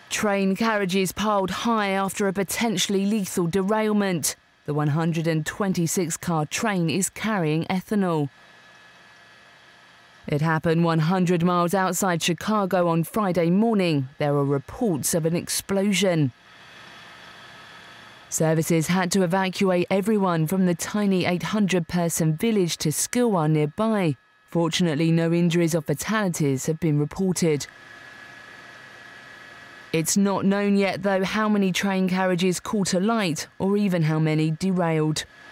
Train carriages piled high after a potentially lethal derailment. The 126-car train is carrying ethanol. It happened 100 miles outside Chicago on Friday morning. There are reports of an explosion. Services had to evacuate everyone from the tiny 800-person village to Skilwa nearby. Fortunately, no injuries or fatalities have been reported. It's not known yet, though, how many train carriages caught alight or even how many derailed.